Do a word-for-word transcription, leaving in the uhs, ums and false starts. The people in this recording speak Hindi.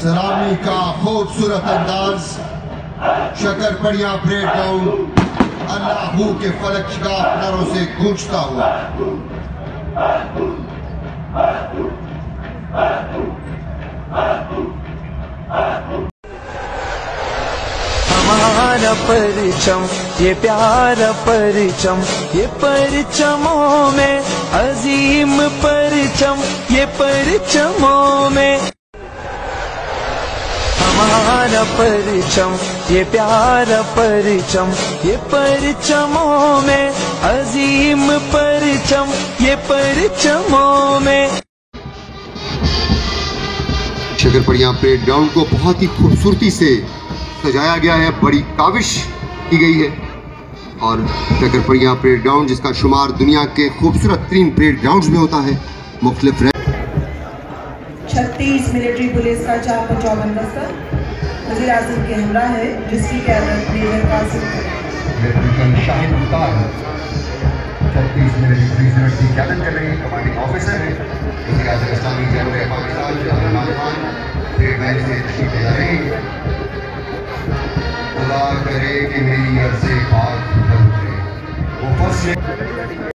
सलामी का खूबसूरत अंदाज, शकरपड़िया परेड ग्राउंड अल्लाहू के फलक शिगाफ नारों से गूंजता हुआ। हमारा परचम ये प्यारा परचम, ये परचमों में अजीम परचम, ये परचमों में हमारा परचम ये प्यारा परचम, ये परचमों में अजीम परचम, ये परचमों में। शकरपड़िया परेड ग्राउंड को बहुत ही खूबसूरती से सजाया गया है, बड़ी काविश की गई है। और शकरपड़िया परेड ग्राउंड जिसका शुमार दुनिया के खूबसूरत तीन परेड ग्राउंड्स में होता है, मुख्तलिफ छत्तीस मिलिट्री पुलिस का चार सौ चौवन दस्ता वज़ीर आज़म के हमरा है, जिसकी क़यादत मेजर कासिम लेफ्टिनेंट शाहिद मुख्तार छत्तीस मिलिट्री पुलिस यूनिट की क़यादत कर रहे हैं। कमांडिंग ऑफिसर है वज़ीर आज़म इस्लामी जमहूरियत पाकिस्तान रहमान खान परेड मैच से तशरीफ ले रहे हैं। खुदा करे कि मेरी अर्ज़े पाक वो फर्स्ट